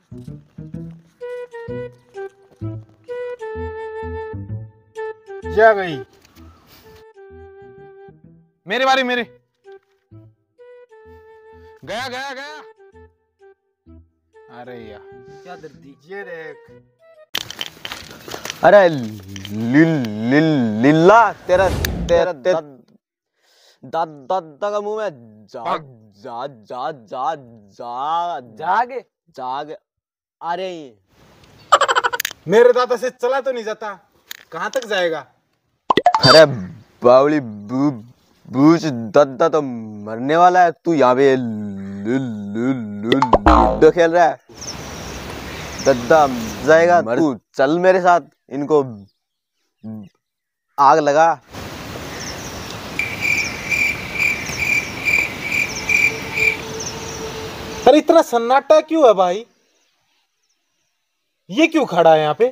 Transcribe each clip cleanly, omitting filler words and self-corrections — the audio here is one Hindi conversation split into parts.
क्या गई? मेरी बारी, मेरी। गया गया गया। अरे यार, क्या दर्दी, ये देख। अरे लिल्ला तेरा तेरा दादा का मुंह में जाग जाग। अरे मेरे दादा से चला तो नहीं जाता, कहाँ तक जाएगा? अरे बावली बूझ, दादा तो मरने वाला है, तू यहाँ पे लूडो खेल रहा है। दादा जाएगा, तू चल मेरे साथ, इनको आग लगा। अरे इतना सन्नाटा क्यों है भाई? ये क्यों खड़ा है यहाँ पे?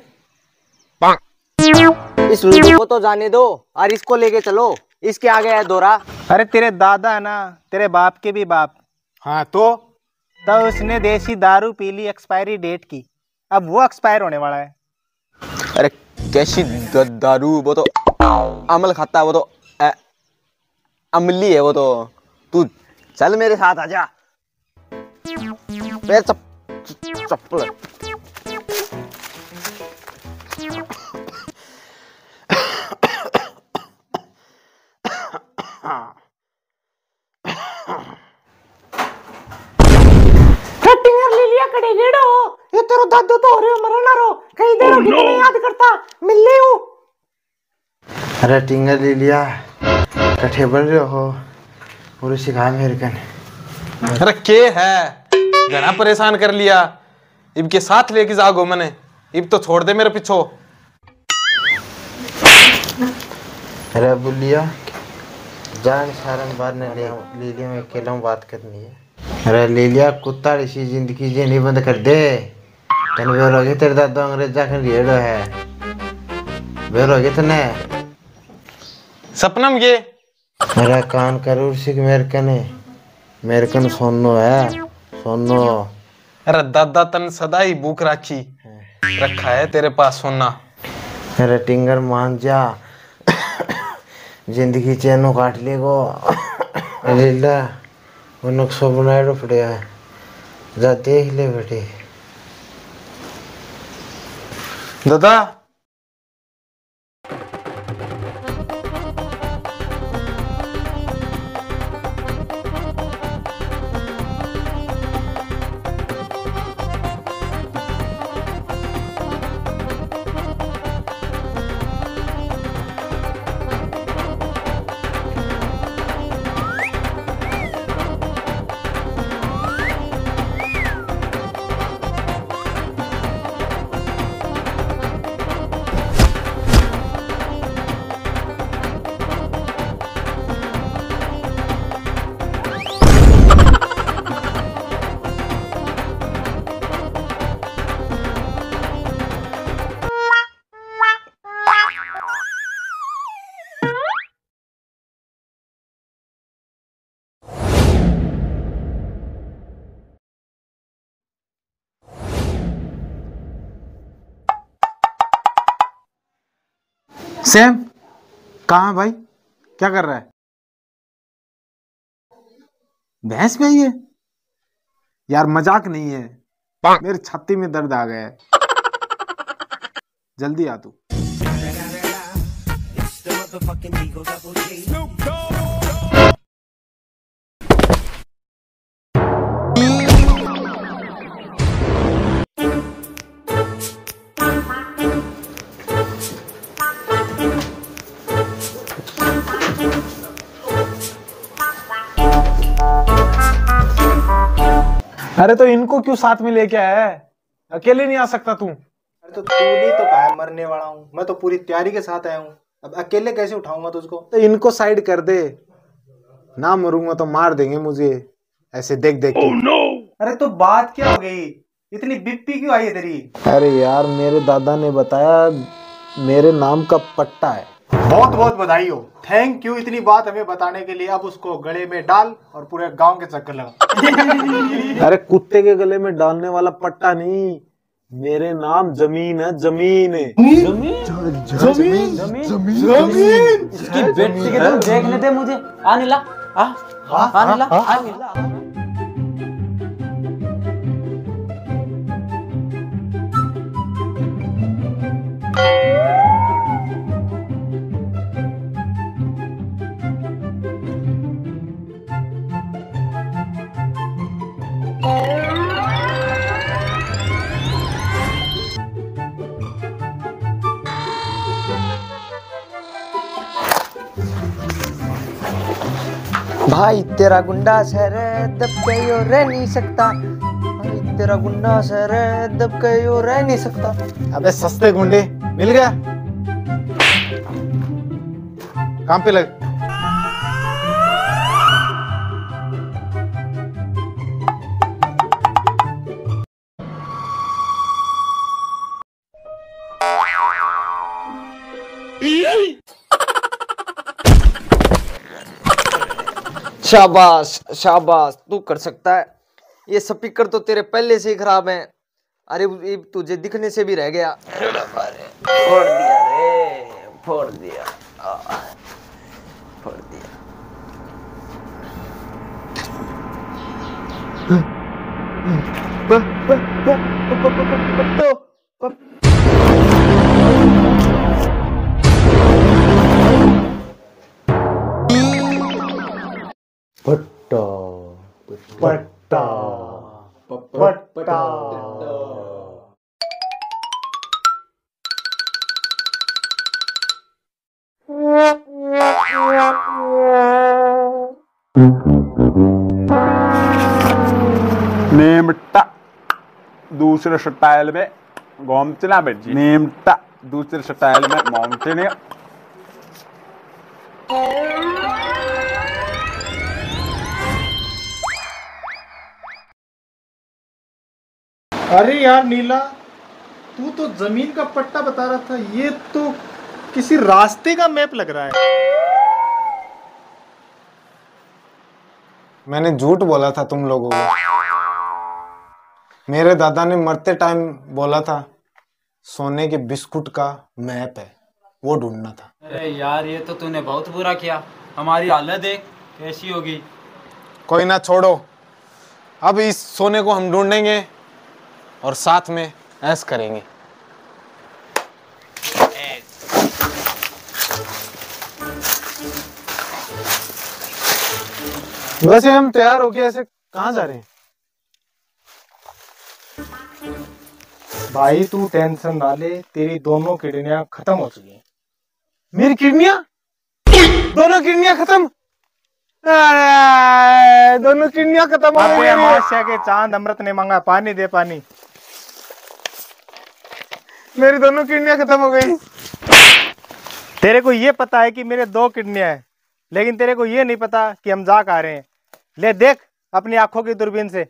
इस लूडो को तो जाने दो और इसको लेके चलो, इसके आगे है दोरा। अरे तेरे दादा है ना, तेरे बाप के भी बाप। हाँ तो उसने देसी दारू पी ली एक्सपायरी डेट की, अब वो एक्सपायर होने वाला है। अरे कैसी दारू, वो तो अमल खाता है, वो तो अमली है वो तो। तू चल मेरे साथ आजा। चप्पल ये तेरा दादू तो हो रहे हो, मरो ना रो, कहीं देर हो कितने याद करता मिल ले हूँ। अरे टिंगर ले लिया, कट्ठे बन रहे हो पूरे सिखा मेरे कन। अरे के है, घना परेशान कर लिया। इब के साथ लेके जागो मने, इब तो छोड़ दे मेरे पीछो। अरे बुलिया जान सारन बार ने ले लिया, मैं अकेला हूँ, बात करनी है। अरे ले लिया, कुत्ता इसी जिंदगी जीनी बंद कर दे। तन बेर हो गया तेरे दादा अंग्रेजा का रेड़ो है, बेर हो गया तने सपनम ये। मेरा कान करूर सिख मेरे कन सोनो है, सोनो। अरे दादा तन सदा ही भूख रखी रखा है तेरे पास सोना। अरे टिंगर मान जा, जिंदगी चैनो काट लेगो। लीला वो नक्शा बनाए पड़े है, जा देख ले बेटे। दादा सैम कहाँ भाई, क्या कर रहा है? भैंस पे है यार, मजाक नहीं है, मेरे छाती में दर्द आ गया है, जल्दी आ तू। अरे तो इनको क्यों साथ में लेके आया है? अकेले नहीं आ सकता तू? अरे तो तूने तो कहा है मरने वाला हूँ, मैं तो पूरी तैयारी के साथ आया हूँ, अब अकेले कैसे उठाऊंगा तुझको? तो इनको साइड कर दे ना, मरूंगा तो मार देंगे मुझे ऐसे देख देख के। अरे तो बात क्या हो गई, इतनी बिप्पी क्यों आई है तेरी? अरे यार मेरे दादा ने बताया मेरे नाम का पट्टा है, बहुत बहुत बधाई हो। थैंक यू इतनी बात हमें बताने के लिए। अब उसको गले में डाल और पूरे गांव के चक्कर लगा। अरे कुत्ते के गले में डालने वाला पट्टा नहीं, मेरे नाम जमीन है, जमीन है। जमीन जमीन इसकी बेटी के तुम देखने दे मुझे। आ नीला, आ नीला, आ नीला। भाई तेरा गुंडा शहर है, दब के यो रह नहीं सकता। भाई तेरा गुंडा शहर है, दब के यो रह नहीं सकता। अबे सस्ते गुंडे, मिल गया? काम पे लग। शाबाश शाबाश, तू कर सकता है। ये स्पीकर तो तेरे पहले से ही खराब है। अरे ये तुझे दिखने से भी रह गया। फोड़ दिया रे, फोड़ दिया, फोड़ दिया। पट्टा पट्टा पट्टा। नेमटा दूसरे स्टाइल में घूमचना बेटी। नेमटा दूसरे स्टाइल में घूमचने। अरे यार नीला, तू तो जमीन का पट्टा बता रहा था, ये तो किसी रास्ते का मैप लग रहा है। मैंने झूठ बोला था तुम लोगों को। मेरे दादा ने मरते टाइम बोला था सोने के बिस्कुट का मैप है, वो ढूंढना था। अरे यार ये तो तूने बहुत बुरा किया। हमारी हालत देख कैसी होगी। कोई ना, छोड़ो। अब इस सोने को हम ढूंढेंगे और साथ में ऐश करेंगे। वैसे हम तैयार होके ऐसे कहाँ जा रहे हैं? भाई तू टेंशन ना ले, तेरी दोनों किडनियां खत्म हो चुकी हैं। मेरी किडनियां, दोनों किडनियां खत्म। दोनों किडनियां खत्म हो अबे गई। अमावस्या के चांद अमृत ने मांगा, पानी दे पानी। मेरी दोनों किडनियां खत्म हो गई। तेरे को ये पता है कि मेरे 2 किडनियां हैं, लेकिन तेरे को ये नहीं पता कि हम जा कहाँ रहे हैं। ले देख अपनी आंखों की दूरबीन से।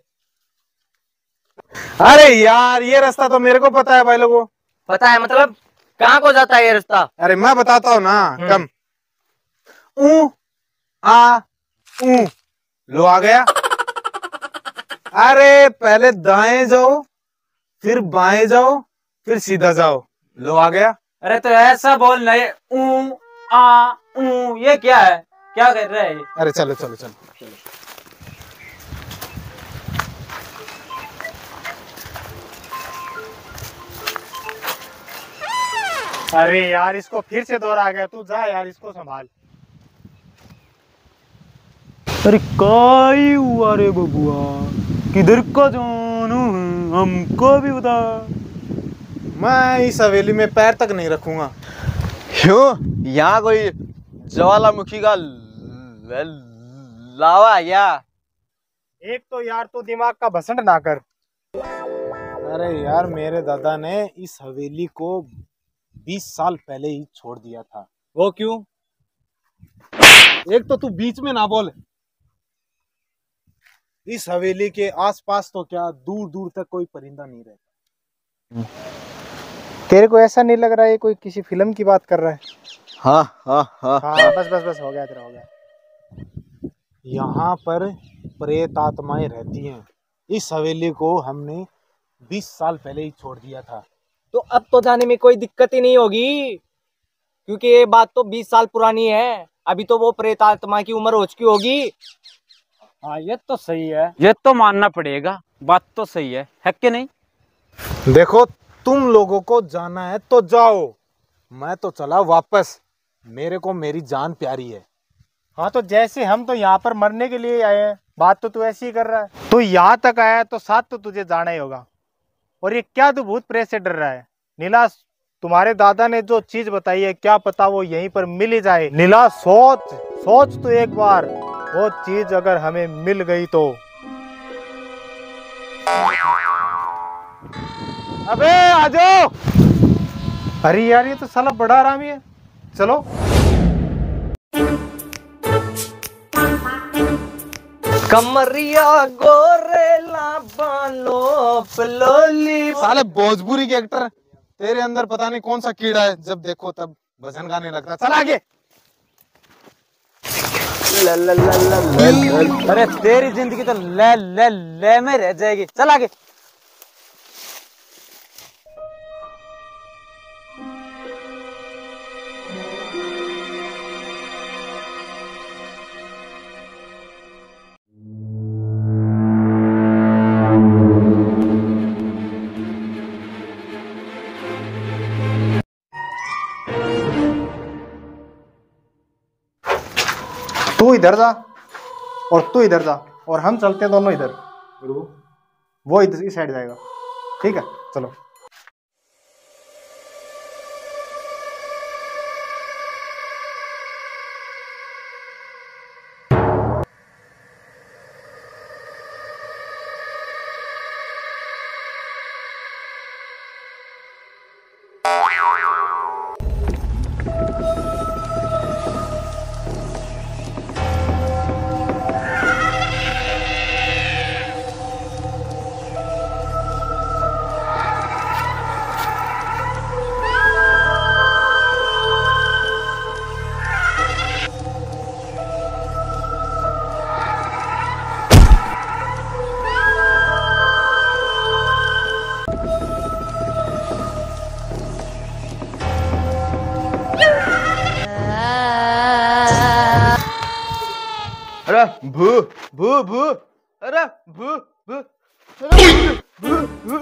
अरे यार, ये रास्ता तो मेरे को पता है भाई लोगों। पता है मतलब कहाँ को जाता है ये रास्ता? अरे मैं बताता हूँ ना। कम ऊ आ ऊ, लो आ गया। अरे पहले दाएं जाओ, फिर बाएं जाओ, फिर सीधा जाओ, लो आ गया। अरे तो ऐसा बोल ना, ये ऊ आ ऊ ये क्या है? क्या कर रहा है? अरे चलो चलो चलो। अरे यार इसको फिर से दोहरा गया, तू जा यार, इसको संभाल। अरे काई हुआ रे बबुआ, किधर का जानू है, हमको भी बता। मैं इस हवेली में पैर तक नहीं रखूंगा। क्यों? यहाँ कोई ज्वालामुखी का लावा है क्या? एक तो यार तू दिमाग का भसंड ना कर। अरे यार, मेरे दादा ने इस हवेली को 20 साल पहले ही छोड़ दिया था। वो क्यों? एक तो तू बीच में ना बोल। इस हवेली के आसपास तो क्या, दूर दूर तक कोई परिंदा नहीं रहता। तेरे को ऐसा नहीं लग रहा है कोई किसी फिल्म की बात कर रहा है? हाँ हाँ हाँ हाँ बस बस बस हो गया तेरा, हो गया। यहाँ पर प्रेत आत्माएं रहती हैं। इस हवेली को हमने 20 साल पहले ही छोड़ दिया था। तो अब तो जाने में कोई दिक्कत ही नहीं होगी, क्योंकि ये बात तो 20 साल पुरानी है। अभी तो वो प्रेत आत्मा की उम्र हो चुकी होगी। हाँ ये तो सही है, ये तो मानना पड़ेगा, बात तो सही है कि नहीं? देखो, तुम लोगों को जाना है तो जाओ, मैं तो चला वापस। मेरे को मेरी जान प्यारी है। हाँ तो जैसे हम तो यहाँ पर मरने के लिए आए हैं, बात तो तू ऐसी ही कर रहा है। तू यहाँ तक आया तो साथ तो तुझे जाना ही होगा। और ये क्या तू भूत प्रेत से डर रहा है? नीला, तुम्हारे दादा ने जो चीज बताई है, क्या पता वो यहीं पर मिल ही जाए। नीला सोच सोच तो एक बार, वो चीज अगर हमें मिल गई तो। अबे आ जाओ। अरे यार ये तो साला बड़ा आरामी है। चलो। कमरिया गोरेला बालो पलोली। साले भोजपुरी के एक्टर, तेरे अंदर पता नहीं कौन सा कीड़ा है, जब देखो तब भजन गाने लगता। चल आगे। अरे तेरी जिंदगी तो ले में रह जाएगी। चल आगे। तू इधर जा और तू इधर जा, और हम चलते हैं दोनों इधर। वो इधर इस साइड जाएगा, ठीक है? चलो। अरे भू भू भू, अरे भू भू, अरे भू भू।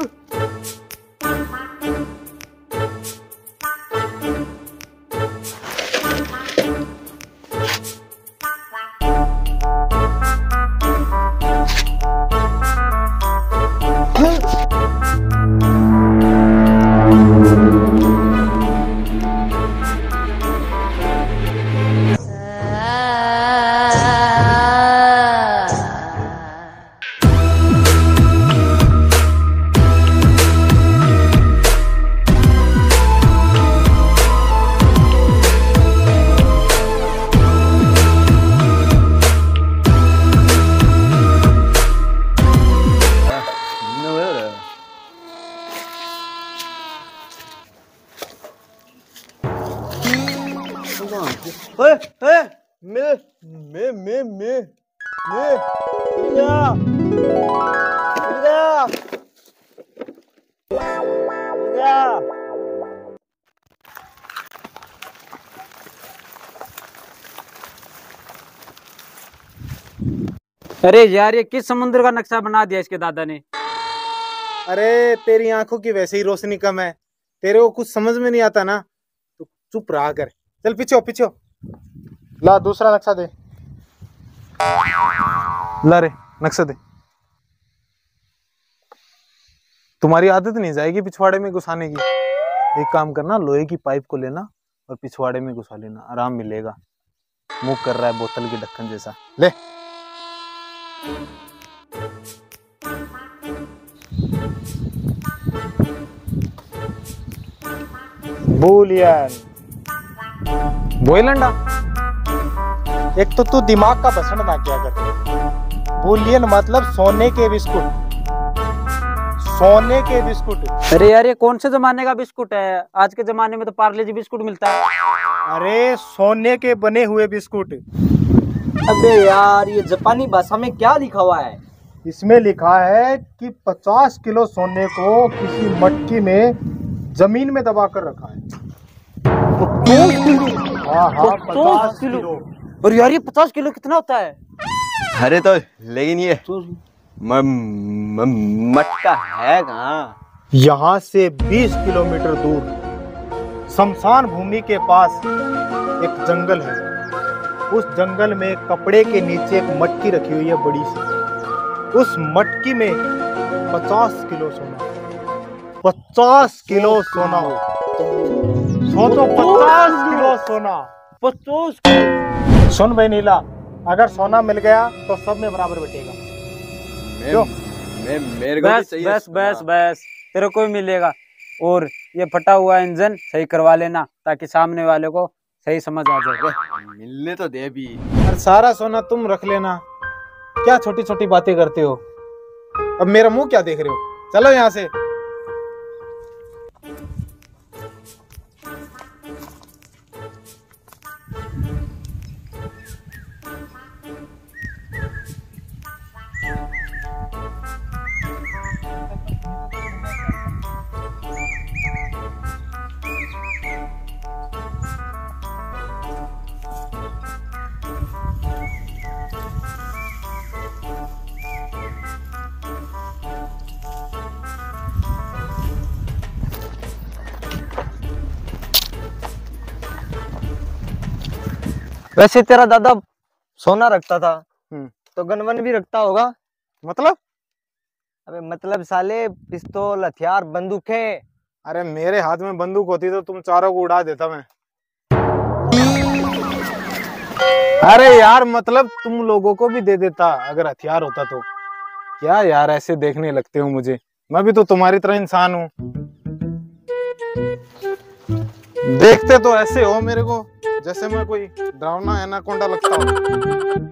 अरे यार ये किस समुद्र का नक्शा बना दिया इसके दादा ने? अरे तेरी आंखों की वैसे ही रोशनी कम है, तेरे को कुछ समझ में नहीं आता ना, तो चुप रहा कर। चल पीछे हो, पीछे हो। ला दूसरा नक्शा दे। ला रे नक्शा दे। तुम्हारी आदत नहीं जाएगी पिछवाड़े में घुसाने की। एक काम करना, लोहे की पाइप को लेना और पिछवाड़े में घुसा लेना, आराम मिलेगा। मुंह कर रहा है बोतल के ढक्कन जैसा। ले। बुलियन। बोइलंडा। एक तो तू दिमाग का बसण ना क्या कर। बुलियन मतलब सोने के बिस्कुट, सोने के बिस्कुट। अरे यार ये कौन से जमाने का बिस्कुट है? आज के जमाने में तो पार्ले जी बिस्कुट मिलता है। अरे सोने के बने हुए बिस्कुट। अबे यार, ये जापानी भाषा में क्या लिखा हुआ है? इसमें लिखा है कि 50 किलो सोने को किसी मटकी में जमीन में दबाकर रखा है। 50 किलो। और यार ये 50 किलो कितना होता है? अरे तो लेकिन ये मटका है कहाँ? यहाँ से 20 किलोमीटर दूर शमशान भूमि के पास एक जंगल है। उस जंगल में कपड़े के नीचे एक मटकी रखी हुई है बड़ी सी। उस मटकी में 50 किलो सोना। 50 किलो सोना हो। सोचो 50 किलो सोना। 50 किलो। सुन भाई नीला, अगर सोना मिल गया तो सब में बराबर बटेगा। क्यों? मेरे को भी बस चाहिए बस सोना। बस बस तेरे को भी मिलेगा। और ये फटा हुआ इंजन सही करवा लेना ताकि सामने वाले को सही समझ आ जाए। मिलने तो दे भी। और सारा सोना तुम रख लेना, क्या छोटी छोटी बातें करते हो? अब मेरा मुंह क्या देख रहे हो? चलो यहाँ से। वैसे तेरा दादा सोना रखता था, तो गनवन भी रखता होगा। मतलब? अबे मतलब साले, पिस्तौल, हथियार, बंदूकें। अरे मेरे हाथ में बंदूक होती तो तुम चारों को उड़ा देता मैं। अरे यार मतलब तुम लोगों को भी दे देता अगर हथियार होता तो। क्या यार ऐसे देखने लगते हो मुझे? मैं भी तो तुम्हारी तरह इंसान हूँ। देखते तो ऐसे हो मेरे को जैसे मैं कोई डरावना एनाकोंडा लगता हूँ।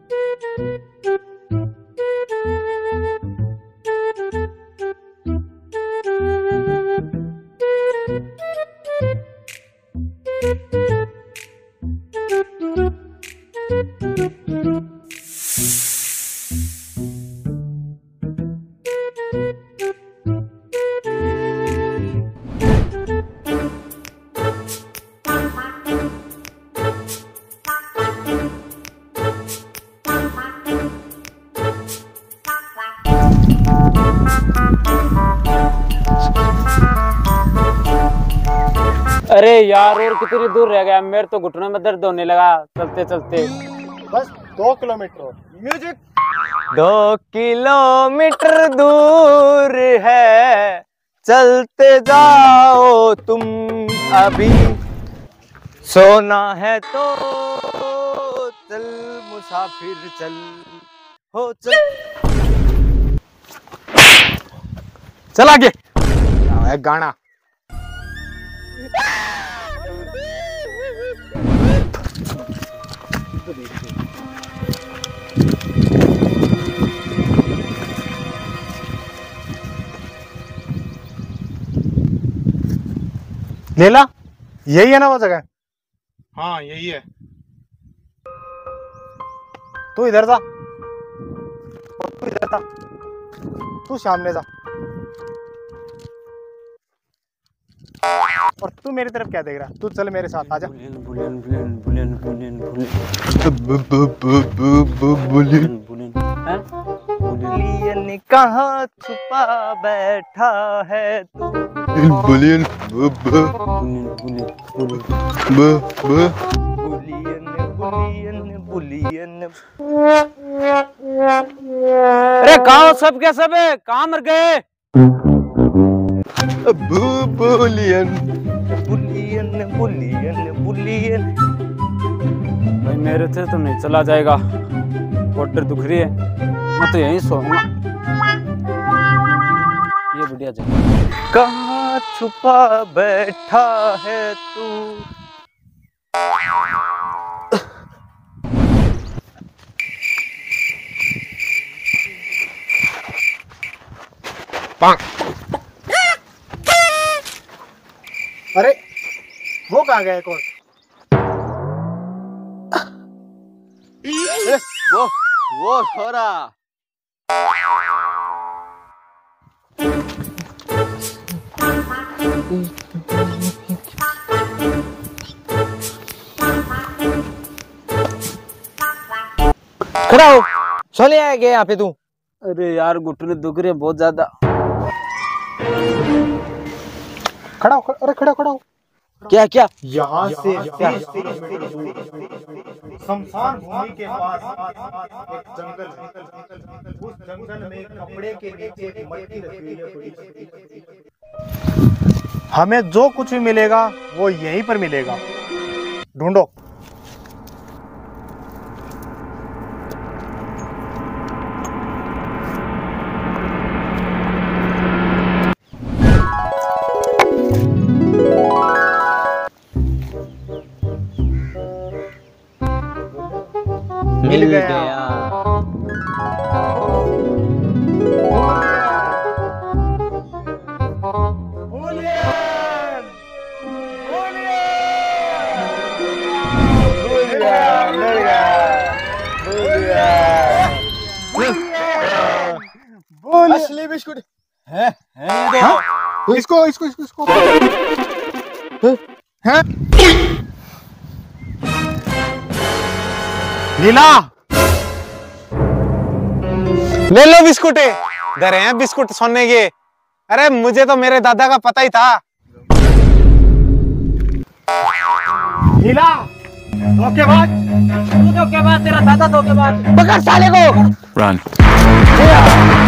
अरे यार और कितनी दूर रह गया? मेरे तो घुटनों में दर्द होने लगा चलते चलते। बस 2 किलोमीटर और। म्यूजिक। 2 किलोमीटर दूर है, चलते जाओ तुम अभी। सोना है तो चल मुसाफिर चल, हो चल। चल आगे। एक गाना। लेला, यही है ना वो जगह? हाँ यही है। तू इधर जा, तू इधर जा, तू सामने जा। और तू मेरी तरफ क्या देख रहा? तू चल मेरे साथ, आजा। बुलियन कहाँ छुपा बैठा है तू? बुलियन बुलियन बुलियन। अरे कहाँ सब क्या सब है? कहाँ मर गए? बुलियन बुलियन बुलियन बुलियन। भाई मेरे से तो नहीं चला जाएगा, बॉर्डर दुख रही है, मैं तो यहीं सोऊंगा। ये बढ़िया जगह। कहाँ छुपा बैठा है तू? अरे वो कहाँ गया? एक और वो छोरा। खड़ा हो। सोने आया गया यहाँ पे तू? अरे यार घुटने दुख रहे बहुत ज्यादा। खड़ा हो, अरे खड़ा खड़ा हो। क्या क्या? यहाँ से शमशान भूमि के पास एक जंगल है। उस जंगल में कपड़े के नीचे एक मटकी रखी हुई है। हमें जो कुछ भी मिलेगा वो यहीं पर मिलेगा, ढूंढो। मिल गया। असली बिस्कुट है इसको इसको इसको इसको हैं? लीला ले लो बिस्कुट, इधर हैं बिस्कुट सोने के। अरे मुझे तो मेरे दादा का पता ही था। लीला धोखेबाज, तू धोखेबाज, तेरा दादा धोखेबाज। पकड़ साले को। Run.